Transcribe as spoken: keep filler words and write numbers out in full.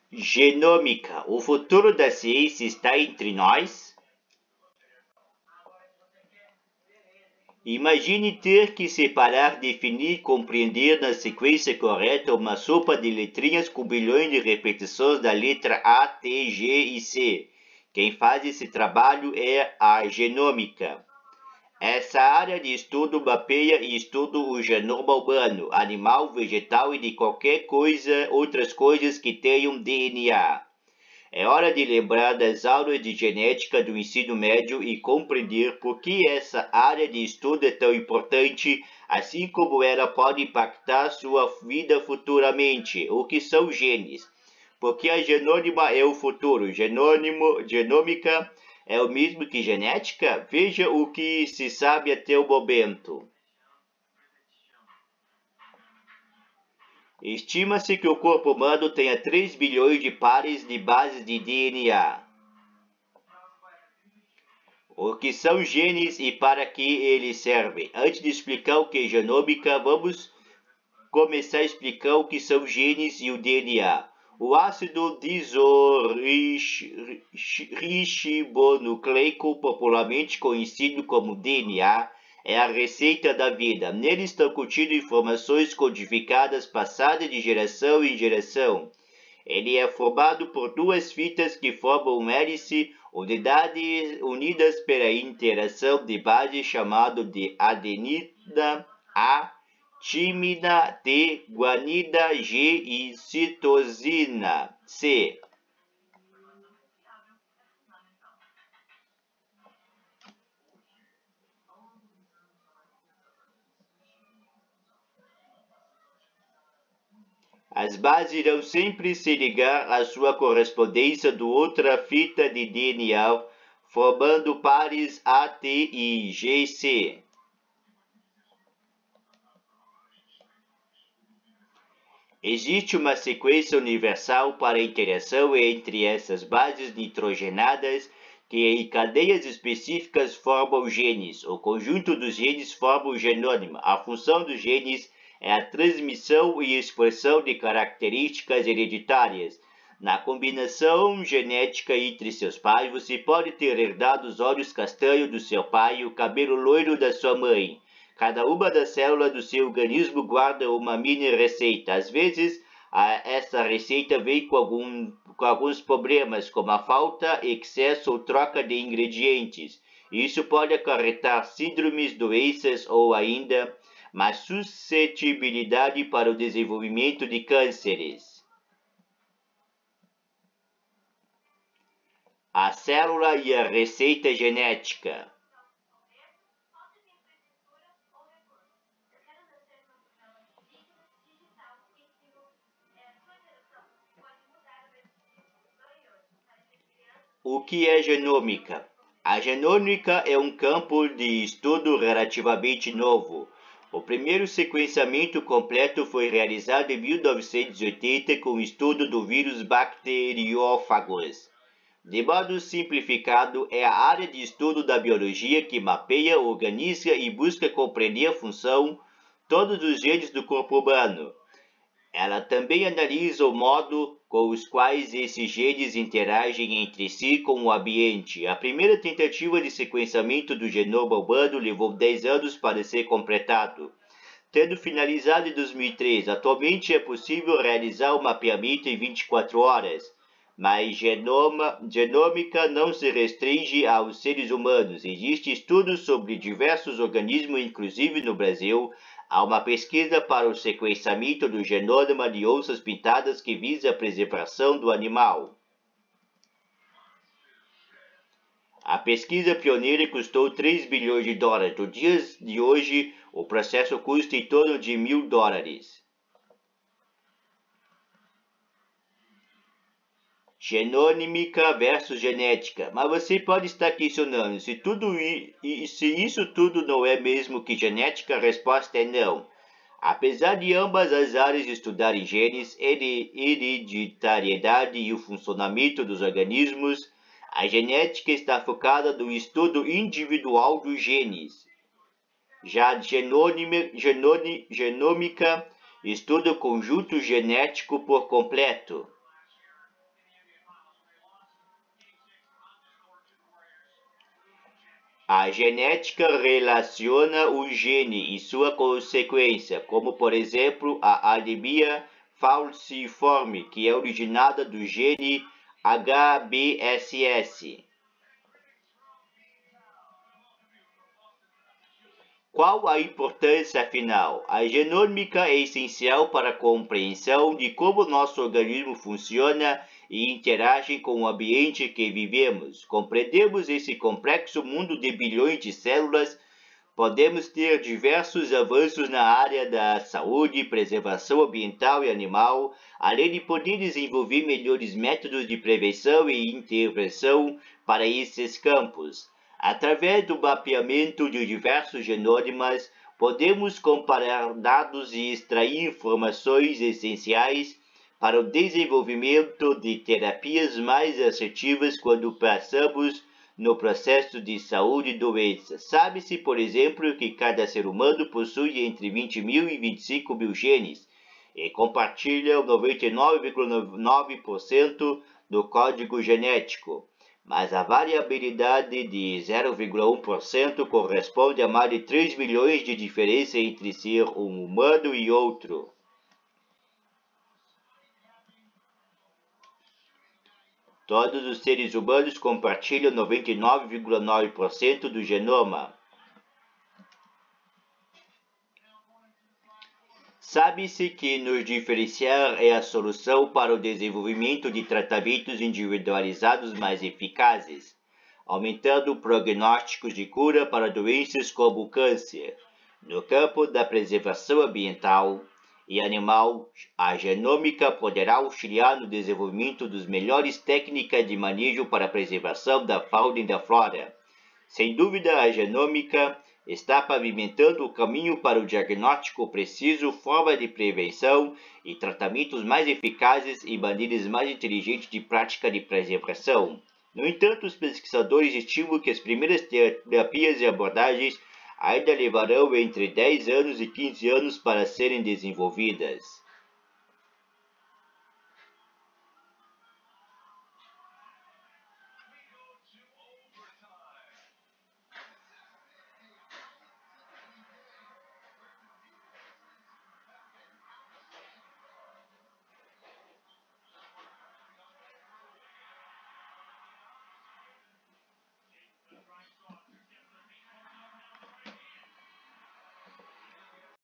Genômica. O futuro da ciência está entre nós? Imagine ter que separar, definir, compreender na sequência correta uma sopa de letrinhas com bilhões de repetições da letra A, T, G e C. Quem faz esse trabalho é a genômica. Essa área de estudo mapeia e estuda o genoma humano, animal, vegetal e de qualquer coisa, outras coisas que tenham D N A. É hora de lembrar das aulas de genética do ensino médio e compreender por que essa área de estudo é tão importante, assim como ela pode impactar sua vida futuramente. O que são genes? Porque a genônima é o futuro. Genônimo, genômica é o mesmo que genética? Veja o que se sabe até o momento. Estima-se que o corpo humano tenha três bilhões de pares de bases de D N A. O que são genes e para que eles servem? Antes de explicar o que é genômica, vamos começar explicando o que são genes e o D N A. O ácido desoxirribonucleico, popularmente conhecido como D N A, é a receita da vida. Nele estão contidas informações codificadas passadas de geração em geração. Ele é formado por duas fitas que formam uma hélice, unidades unidas pela interação de base chamado de adenina A, timina T, guanida G e citosina C. As bases irão sempre se ligar à sua correspondência do outra fita de D N A, formando pares A, T e G C. Existe uma sequência universal para a interação entre essas bases nitrogenadas que em cadeias específicas formam genes. O conjunto dos genes forma o genoma. A função dos genes é a transmissão e expressão de características hereditárias. Na combinação genética entre seus pais, você pode ter herdado os olhos castanhos do seu pai e o cabelo loiro da sua mãe. Cada uma das células do seu organismo guarda uma mini receita. Às vezes, a, essa receita vem com, algum, com alguns problemas, como a falta, excesso ou troca de ingredientes. Isso pode acarretar síndromes, doenças ou ainda mais suscetibilidade para o desenvolvimento de cânceres. A célula e a receita genética. O que é genômica? A genômica é um campo de estudo relativamente novo. O primeiro sequenciamento completo foi realizado em mil novecentos e oitenta com o estudo do vírus bacteriófagos. De modo simplificado, é a área de estudo da biologia que mapeia, organiza e busca compreender a função todos os genes do corpo humano. Ela também analisa o modo com os quais esses genes interagem entre si com o ambiente. A primeira tentativa de sequenciamento do genoma humano levou dez anos para ser completado, tendo finalizado em dois mil e três. Atualmente é possível realizar o mapeamento em vinte e quatro horas, mas genoma, genômica não se restringe aos seres humanos. Existem estudos sobre diversos organismos, inclusive no Brasil. Há uma pesquisa para o sequenciamento do genoma de onças pintadas que visa a preservação do animal. A pesquisa pioneira custou três bilhões de dólares. No dia de hoje, o processo custa em torno de mil dólares. Genômica versus genética. Mas você pode estar questionando, se, tudo i, se isso tudo não é mesmo que genética, a resposta é não. Apesar de ambas as áreas estudarem genes, hereditariedade e o funcionamento dos organismos, a genética está focada no estudo individual dos genes. Já a genômica, genômica estuda o conjunto genético por completo. A genética relaciona o gene e sua consequência, como por exemplo a anemia falciforme, que é originada do gene H B S S. Qual a importância afinal? A genômica é essencial para a compreensão de como nosso organismo funciona e interage com o ambiente que vivemos. Compreendemos esse complexo mundo de bilhões de células. Podemos ter diversos avanços na área da saúde, preservação ambiental e animal, além de poder desenvolver melhores métodos de prevenção e intervenção para esses campos. Através do mapeamento de diversos genômios, podemos comparar dados e extrair informações essenciais para o desenvolvimento de terapias mais assertivas quando passamos no processo de saúde e doença. Sabe-se, por exemplo, que cada ser humano possui entre vinte mil e vinte e cinco mil genes e compartilha noventa e nove vírgula nove por cento do código genético. Mas a variabilidade de zero vírgula um por cento corresponde a mais de três milhões de diferença entre ser um humano e outro. Todos os seres humanos compartilham noventa e nove vírgula nove por cento do genoma. Sabe-se que nos diferenciar é a solução para o desenvolvimento de tratamentos individualizados mais eficazes, aumentando prognósticos de cura para doenças como o câncer. No campo da preservação ambiental e animal, a genômica poderá auxiliar no desenvolvimento das melhores técnicas de manejo para a preservação da fauna e da flora. Sem dúvida, a genômica está pavimentando o caminho para o diagnóstico preciso, forma de prevenção e tratamentos mais eficazes e maneiras mais inteligentes de prática de preservação. No entanto, os pesquisadores estimam que as primeiras terapias e abordagens ainda levarão entre dez anos e quinze anos para serem desenvolvidas.